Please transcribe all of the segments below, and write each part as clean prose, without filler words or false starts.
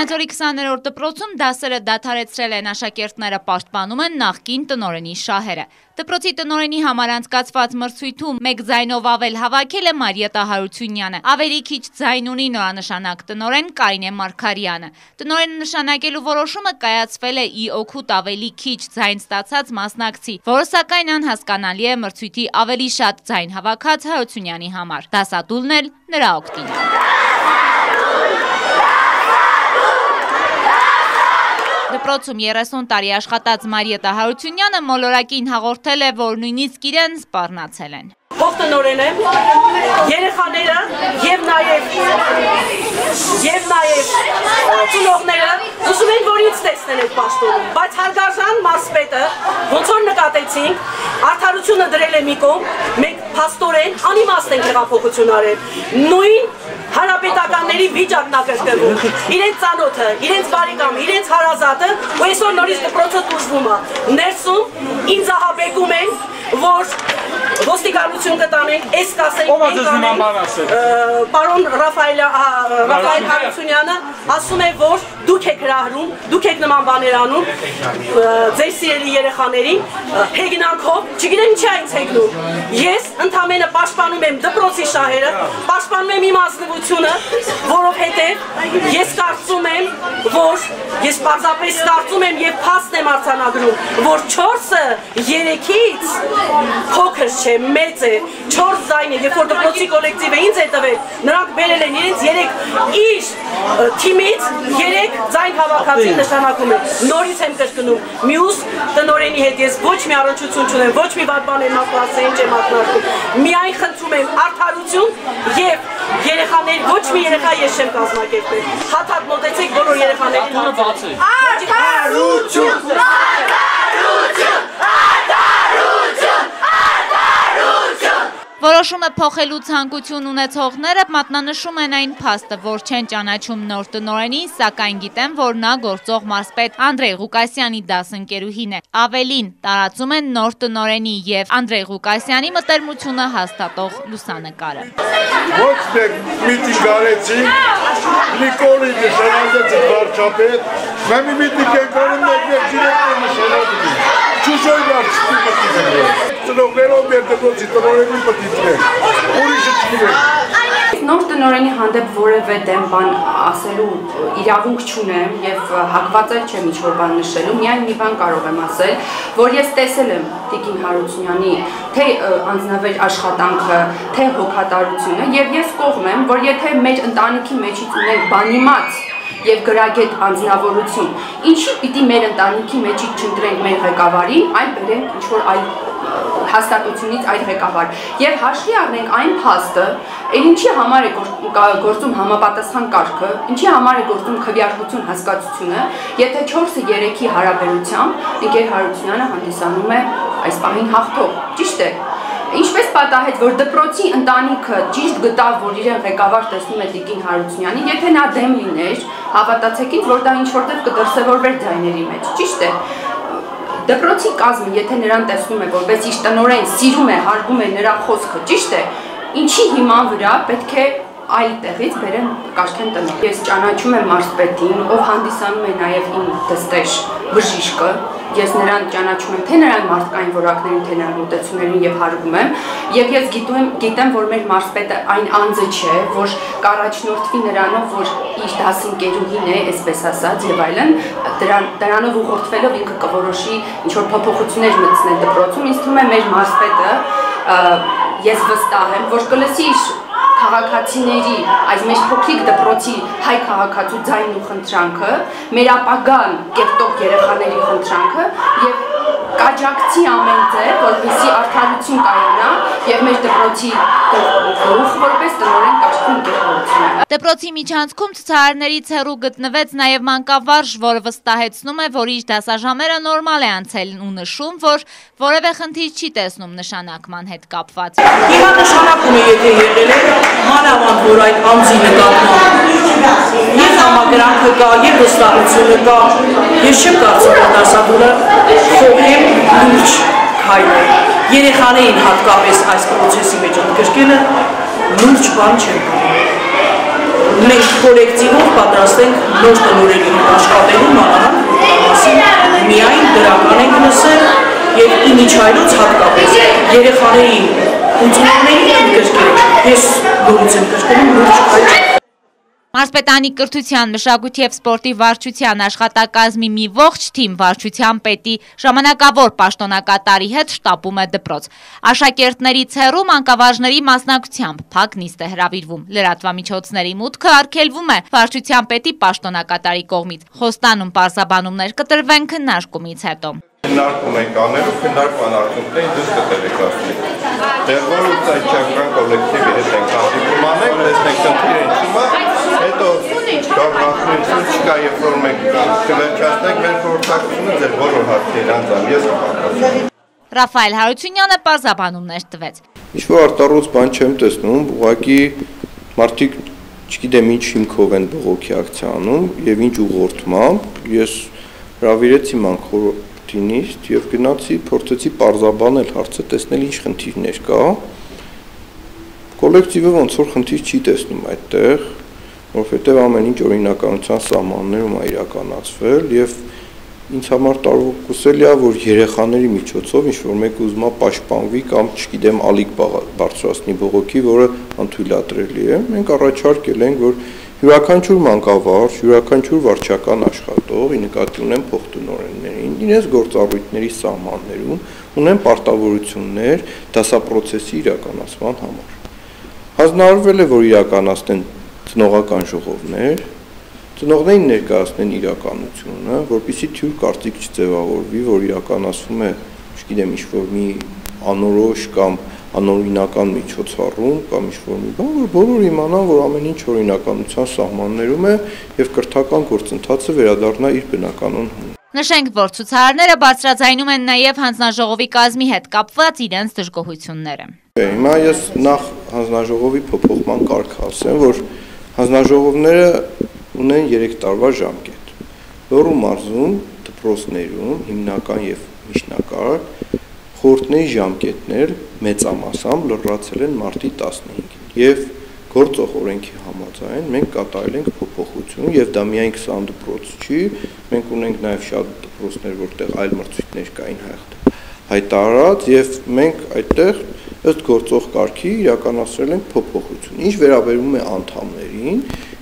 Վանաձորի 20-րդ դպրոցում դասերը դադարեցրել են աշակերտները պաշտպանում են նախկին տնօրենի շահերը։ Դպրոցի տնօրենի համար անցկացված մրցույթում մեկ ձայնով ավել հավաքել է Մարիետա Հարությունյանը։ Ավելի քիչ ձայն ունի նորանշանակ տնօրեն Կարինե Մարգարյանը։ Տնօրենը նշանակելու որոշումը կայացվել է ի օգուտ ավելի քիչ ձայն ստացած մասնակցի, որը սակայն անհասկանալի է մրցույթի ավելի շատ ձայն հավաքած Հարությունյանի համար։ Դասադուլն էլ նրա օգտին է։ Դպրոցում 30 տարի աշխատած Մարիետա Հարությունյանը մոլորակին հաղորդել է, որ նույնիսկ իրեն սպառնացել են։ Տնօրեն եմ, երեխաները և նաև ծնողները ուզում են, որ ինձ տեսնեն այդ պաշտոնում, բայց հարգարժան մարզպետը, ոնց որ նկատեցինք, արդարությունը դրել է մի կողմ, մենք փաստորեն անիմաստ ենք հեղափոխություն արել, նույն հանրապետականների վիճակն ակրկրվում, իրենց ծանոթը, իրենց բարեկամը, իրենց հարազատը, ու այսօր նորից դպրոցը տուժվում է, ներսում ինձ ահաբեկում են, որ ոստիկանություն կտանենք, այս կասենք, պարոն Ռաֆայել Հարությունյանը ասում է, որ դուք եք հրահրում, դուք եք նման բաներ անում, ձեր սիրելի երեխաներին, հեգնանքով, չգիտեմ ինչի այնց հեգնում, ես ընդամենը պաշտպանում եմ դպրոցի շահերը, պաշտպանում եմ իմ ազնվությունը, որովհետև ես կարծում եմ, որ ես պարզապես կարծում եմ և փաստ եմ արձանագրում, որ 4-ը 3-ից փոքր չէ, մեծ է, 4 ձայն է, երբ որ դպրոցի կոլեկտիվը ինձ է տվել, նրանք բերել են իրենց 3 իր թիմից 3 ձայն հավաքածին նշանակում է, նորից եմ կրկնում, մյուս տնօրենի հետ ես ոչ մի առնչություն չունեմ, ոչ մի վատ բան եմ ասել, չեմ ակնարկում, միայն խնդրում եմ արդարություն և երեխաներ, ոչ մի երեխա ես չեմ կազմակերպել, հաթաթ մոտեցեք բոլոր երեխաներին հարցրեք։ Արդարություն, արդարություն, արդարություն, արդարություն։ Որոշումը փոխելու ցանկություն ունեցողները մատնանշում են այն փաստը, որ չեն ճանաչում նոր տնօրենին, սակայն գիտեն, որ նա գործող մարզպետ Անդրեյ Ղուկասյանի դասընկերուհին է։ Ավելին, տարածում են նոր տնօրենի և Անդրեյ Ղուկասյանի մտերմությունը հաստատող լուսանկարը։ Ոչ մեկ միտինգ արեցին, Նիկոլի նշանակեց վարչապետ, մենք մի միտինգ ենք անում, մեկ դիրեկտոր նշանակում։ Չուժոյ վարչպետի մտինգ ենք։ Ծնողներով մեր դպրոցի տնօրենի մտինգ ենք, ուրիշը չունենք։ Նոր տնօրենի հանդեպ որևէ դեմ բան ասելու իրավունք չունեմ և հակված էլ չեմ ինչ-որ բան նշելու, միայն մի բան կարող եմ ասել, որ ես տեսել եմ Տիկին Հարությունյանի թե անձնավեր աշխատանքը, թե հոգատարությունը և ես կողմ եմ, որ եթե մեր ընտանիքի մեջից ունենք բանիմաց և գրագետ անձնավորություն, ինչի պիտի մեր ընտանիքի մեջից չընտրենք մեր ղեկավարին, այլ բերենք ինչ-որ այլ հաստատությունից այդ ղեկավար և հաշվի առնենք այն փաստը, ինչի համար է գործում համապատասխան կարգը, ինչի համար է գործում քվեարկություն հասկացությունը, եթե 4-ը 3-ի հարաբերությամբ ընկեր Հարությունյանը հանդիսանում է այս պահին հաղթող, ճիշտ է։ Ինչպես պատահեց, որ դպրոցի ընտանիքը ճիշտ գտավ, որ իրեն ղեկավար տեսնում է Տիկին Հարությունյանին, եթե նա դեմ լիներ, հավատացեք ինձ, որ դա ինչ-որտեղ կդրսևորվեր ձայների մեջ, ճիշտ է։ Դպրոցի կազմը, եթե նրան տեսնում է, որպես իր տնօրեն սիրում է, հարգում է նրա խոսքը, ճիշտ է, ինչի հիման վրա պետք է այլ տեղից բերեն կարգեն տնօրեն։ Ես ճանաչում եմ մարզպետին, ով հանդիսանում է նաև իմ դստեր բժիշկը, ես նրան ճանաչում եմ թե նրան մարդկային որակներին, թե նրան մոտեցումներին և հարգում եմ, և ես գիտեմ, որ մեր մարզպետը այն անձը չէ, որ կառաջնորդվի նրանով, որ իր դասընկերուհին է, այսպես ասած, և այլն, դրանով ուղղորդվելով ինքը կորոշի ինչ-որ փոփոխություններ մտցնել դպրոցում, ինձ թվում է մեր մարզպետը, ես վստահ եմ, որ կլսի քաղաքացիների, այս մեր փոքրիկ դպրոցի հայ քաղաքացու ձայնն ու խնդրանքը, մեր ապագան կերտող երեխաների խնդրանքը և կաջակցի ամեն ձև, որպեսզի արդարություն կայանա և մեր դպրոցի գլուխ որպես տնօրեն կարգի ընկեր Հարությունյանը։ Դպրոցի միջանցքում ցուցարարներից հեռու գտնվեց նաև մանկավարժ, որը վստահեցնում է, որ իր դասաժամերը նորմալ է անցել ու նշում, որ որևէ խնդիր չի տեսնում նշանակման հետ կապված։ Հիմա նշանակումը եթե եղել է, մանավանդ որ այդ անձի նկատմամբ և համակրանքը կա, և վստահությունը կա, ես չեմ կարծում, որ դասադուլը խոհեմ լուրջ քայլ է։ Երեխաներին հատկապես այս պրոցեսի մեջ ընդգրկելը լուրջ բան չեմ կարծում։ մենք կոլեկտիվով պատրաստ ենք նոր տնօրենի հետ աշխատելու մանավանդ միայն դրական ենք լսել եւ իմիջայլոց հատկապես երեխաների ուսումնարների կրկին ես լուրջ եմ կրկնում լուրջ քայլ Մարզպետանի կրթության, մշակույթի և սպորտի վարչության աշխատակազմի մի ողջ թիմ վարչության պետի ժամանակավոր պաշտոնակատարի հետ շտապում է դպրոց։ Աշակերտներից հեռու մանկավարժների մասնակցությամբ փակ նիստ է հրավիրվում։ Լրատվամիջոցների մուտքը արգելվում է վարչության պետի պաշտոնակատարի կողմից։ Խոստանում պարզաբանումներ կտրվեն քննարկումից հետո։ Քննարկում ենք անելու, քննարկման արդյունքներին դուրս կտելեկացնենք։ Դեռ որ ուսուցչական կոլեկտիվի հետ ենք հանդիպում անենք, տեսնենք խնդիրը ինչու է, հետո գաղափարություն չկա, երբ որ մենք կվերջացնենք մեր խորհրդակցությունը ձեր բոլոր հարցերի անձամբ ես կպատասխանեմ։ Ռաֆայել Հարությունյանը պարզաբանումներ տվեց։ Ինչ-որ արտառոց բան չեմ տեսնում, ուղղակի մարդիկ չգիտեմ ինչ հիմքով են բողոքի ակցիա անում եւ ինչ ուղղորդմամբ, ես հրավիրեցի նիստ եւ գնացի փորձեցի պարզաբանել հարցը, տեսնել ինչ խնդիրներ կա։ Կոլեկտիվը ոնց որ խնդիր չի տեսնում այդտեղ, որովհետեւ ամեն ինչ օրինականության սահմաններում է իրականացվել եւ ինձ համար տարօրինակ է, որ երեխաների միջոցով ինչ որ մեկը ուզում է պաշտպանվի կամ չգիտեմ ալիք բարձրացնի բողոքի, որը անթույլատրելի է։ Մենք առաջարկել ենք, որ յուրաքանչյուր մանկավարժ, յուրաքանչյուր վարչական աշխատող, ի նկատի ունեն փոխտնօրեններին, իրենց գործառույթների սահմաններում ունեն պարտավորություններ դասապրոցեսի իրականացման համար։ Հանձնարարվել է, որ իրականացնեն ծնողական ժողովներ, ծնողներին ներկայացնեն իրականությունը, որպեսզի թյուր կարծիք չձևավորվի, որ իրականացվում է, չգիտեմ, ինչ-որ մի անորոշ կամ անօրինական միջոցառում կամ ինչ-որ մի բան, որ բոլորը իմանան, որ ամեն ինչ օրինականության սահմաններում է եւ կրթական գործընթացը վերադառնա իր բնականon։ Նշենք, որ ցուցարարները բարձրաձայնում են նաեւ հանձնաժողովի կազմի հետ կապված իրենց դժգոհությունները։ Հիմա ես նախ հանձնաժողովի փոփոխման կարգ ասեմ, որ հանձնաժողովները ունեն 3 տարվա ժամկետ։ Լոռու մարզում դպրոցներում հիմնական եւ միջնակարգ խորհրդների ժամկետներ մեծամասամբ լրացել են մարտի 15-ին եւ գործող օրենքի համաձայն մենք կատարել ենք փոփոխություն եւ դա միայն 20 դպրոց չի, մենք ունենք նաեւ շատ դպրոցներ, որտեղ այլ մրցույթներ կային հայտարարած եւ մենք այդտեղ ըստ գործող կարգի իրականացրել ենք փոփոխություն։ Ինչ վերաբերում է անդամներին,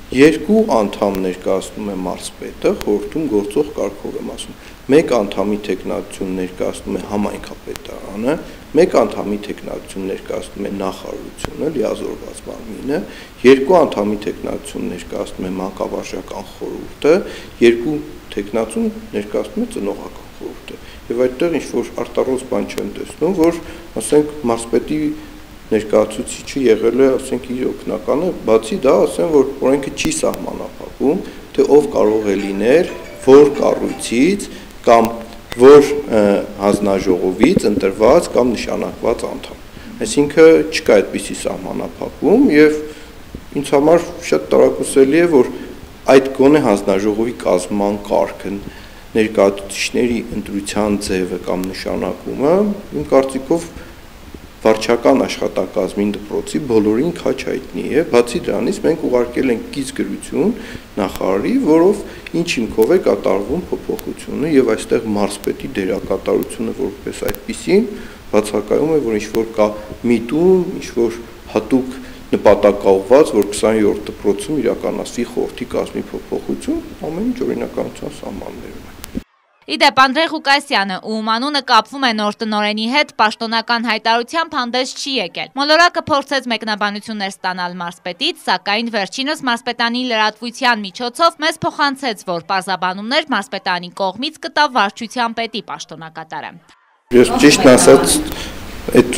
2 անդամ ներկայացնում է մարզպետը, խորհրդում գործող կարգով եմ ասում։ 1 անդամի տեխնատություն ներկայացնում է համայնքապետարանը, 1 անդամի տեխնատություն ներկայացնում է նախարարությունը, լիազորված մարմինը, 2 անդամի տեխնատություն ներկայացնում է մանկավարժական խորհուրդը, 2 տեխնատություն ներկայացնում է ծնողական խորհուրդը։ Եվ այդտեղ ինչ-որ արտառոց բան չեմ տեսնում, որ ասենք մարզպետի ներկայացուցիչը եղել է, ասենք իր օգնականը, բացի դա ասեմ, որ օրենքը չի սահմանափակում, թե ով կարող է լինել, որ կառույցից կամ որ հանձնաժողովից ընտրված կամ նշանակված անդամ։ Այսինքն չկա այդպիսի սահմանափակում եւ ինձ համար շատ տարակուսելի է, որ այդ գոնե հանձնաժողովի կազմման կարգը ներկայացուցիչների ընտրության ձևը կամ նշանակումը իմ կարծիքով վարչական աշխատակազմին դպրոցի բոլորին քաչ հայտնի է, բացի դրանից մենք ուղարկել ենք կից գրություն նախարարի, որով ինչ հիմքով է կատարվում փոփոխությունը եւ այստեղ մարզպետի դերակատարությունը որպես այդպիսին բացակայում է, որ ինչ-որ կա միտում, ինչ-որ հատուկ նպատակաուղված, որ 20-րդ դպրոցում իրականացվի խորհրդի կազմի փոփոխություն, ամեն ինչ օրինականության սահմաններում է։ Իդեպ Անդրեյ Ղուկասյանը, ում անունը կապվում է նոր տնօրենի հետ, պաշտոնական հայտարարությամբ հանդես չի եկել։ Մոլորակը փորձեց մեկնաբանություններ ստանալ մարզպետից, սակայն վերջինս մարզպետանի լրատվության միջոցով մեզ փոխանցեց, որ պարզաբանումներ մարզպետանի կողմից կտա վարչության պետի պաշտոնակատարը։ Ես ճիշտն ասած այդ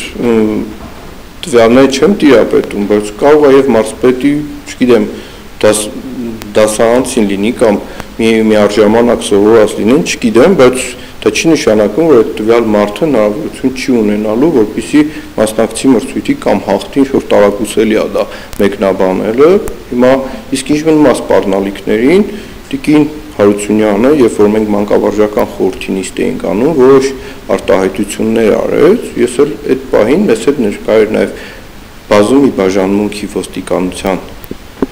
տվյալները չեմ տիրապետում, բայց կարող է եւ մարզպետի, չգիտեմ, դասարանցին լինի կամ միառժամանակ սովորած լինեն, չգիտեմ, բայց դա չի նշանակում, որ այդ տվյալ մարդը հնարավորություն չի ունենալու, որպեսզի մասնակցի մրցույթի կամ հաղթի ինչ-որ տարակուսելի է դա մեկնաբանելը։ Հիմա իսկ ինչ մնում է սպառնալիքներին, տիկին Հարությունյանը, երբ որ մենք մանկավարժական խորհրդի նիստ էինք անում, որոշ արտահայտություններ արեց, ես էլ այդ պահին մեզ հետ ներկա էր նաև բազումի բաժանմունքի ոստիկանության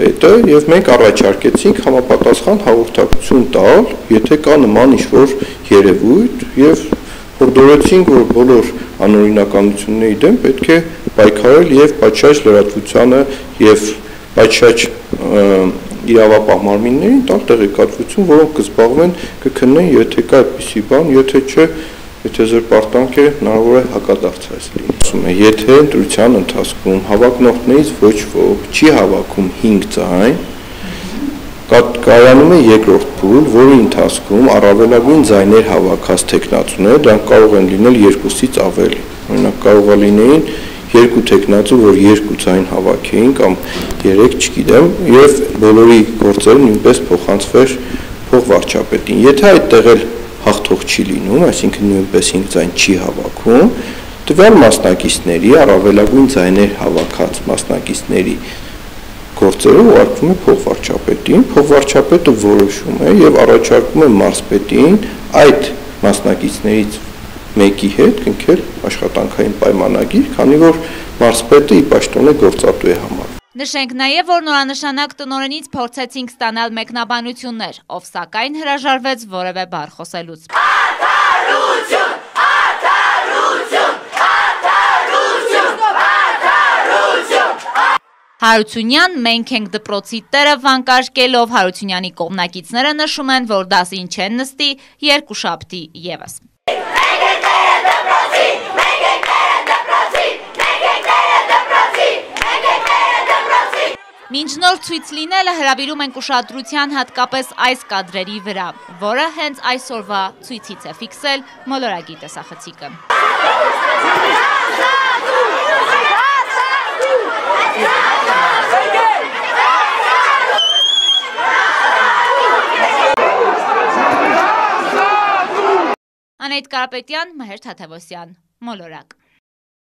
պետը եւ մենք առաջարկեցինք համապատասխան հաղորդակցություն տալ, եթե կա նման ինչ-որ երևույթ եւ հորդորեցինք, որ բոլոր անօրինականությունների դեմ պետք է պայքարել եւ պատշաճ լրատվությանը եւ պատշաճ իրավապահ մարմիններին տալ տեղեկատվություն, որոնք կզբաղվեն կքննեն, եթե կա այդպիսի բան, եթե չէ, եթե զրպարտանք է, հնարավոր է հակադարձ լինի։ Եթե ընտրության ընթացքում հավակնորդներից ոչ ոք չի հավաքում 5 ձայն, կայանում է երկրորդ փուլ, որի ընթացքում առավելագույն ձայներ հավաքած տեխնացուները, դրանք կարող են լինել 2-ից ավելի։ Օրինակ կարող է լինեին 2 տեխնացու, որ 2 ձայն հավաքեին կամ 3, չգիտեմ, եւ բոլորի գործերը նույնպես փոխանցվեր փոխվարչապետին։ Եթե այդտեղ էլ հաղթող չի լինում, այսինքն նույնպես 5 ձայն չի հավաքում, տվյալ մասնակիցների առավելագույն ձայներ հավաքած մասնակիցների գործերը ուղարկվում է փոխվարչապետին, փոխվարչապետը որոշում է եւ առաջարկում է մարզպետին այդ մասնակիցներից մեկի հետ կնքել աշխատանքային պայմանագիր, քանի որ մարզպետը ի պաշտոնե գործատու է համարվում։ Նշենք նաև, որ նորանշանակ տնօրենից փորձեցինք ստանալ մեկնաբանություններ, ով սակայն հրաժարվեց որևէ բառ խոսելուց։ Արդարություն, արդարություն, արդարություն, արդարություն։ Հարությունյան մենք ենք դպրոցի տերը վանկարկելով Հարությունյանի կողմնակիցները նշում են, որ դասին չեն նստի երկուշաբթի ևս։ Մինչ նոր ցույց լինելը հրավիրում ենք ուշադրության հատկապես այս կադրերի վրա, որը հենց այսօրվա ցույցից է ֆիքսել մոլորակի տեսախցիկը։ Անետ Կարապետյան, Մհեր Թաթևոսյան, Մոլորակ։